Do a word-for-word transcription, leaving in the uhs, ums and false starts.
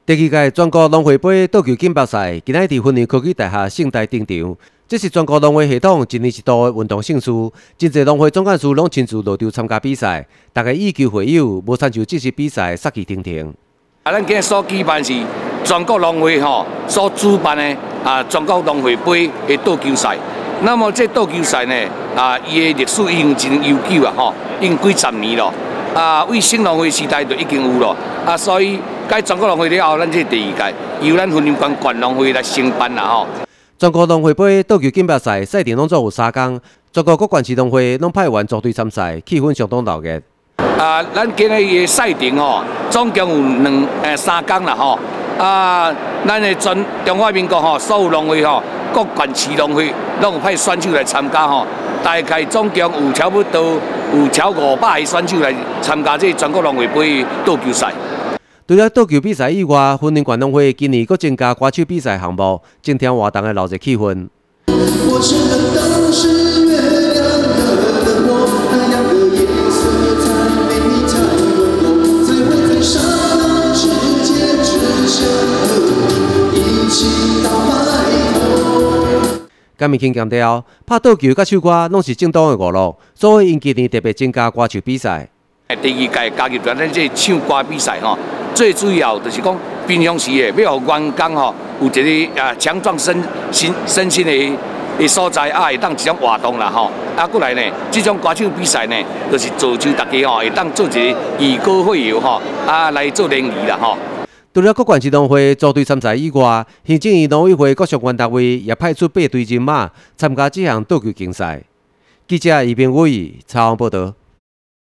第二届全国农会杯倒球锦标赛今仔日云林科技大学盛大登场。这是全国农会系统一年一度的运动盛事，真侪农会总干事拢亲自落场参加比赛，大家以求会友，无参像这次比赛杀气腾腾。 啊，咱今日所举办是全国农会吼所主办的啊全国农会杯的倒球赛。那么这倒球赛呢啊，伊的历史已经真悠久啊吼，已经几十年了。啊，为新农会时代就已经有了啊，所以该全国农会了后，咱这第二届由咱云林县县农会来承办啦吼。 全国农会杯倒球锦标赛赛程拢总有三天，全国各县市农会拢派员组队参赛，气氛相当热烈。 啊，咱今日的赛程吼，总共有两诶三天啦吼。啊，咱的全中华民国吼，所有农会吼，各县市农会拢有派选手来参加吼。大概总共有差不多有超五百个选手来参加这全国农会杯倒球赛。 除了倒球比赛以外，云林县农会今年阁增加歌手比赛项目，增添活动的热热气氛。我承认当时月亮的冷漠，那样的夜色才美丽才温柔，才会在刹那之间只想和你一起到白头。甘面轻强调，拍倒球甲唱歌拢是正当的娱乐，所以因今年特别增加歌手比赛。 第二届加入咱这唱歌比赛吼。最主要就是讲，平常时诶，要互员工吼有一个啊强壮身心身心的的所在，啊会当一种活动啦吼。啊，过来呢，这种歌唱比赛呢，就是造就大家吼会当做一个以歌会友吼，啊来做联谊啦吼。 除了各县市农会组队参赛以外，行政院农委会各相关单位也派出八队人马参加这项倒球竞赛。记者余平伟采访报道。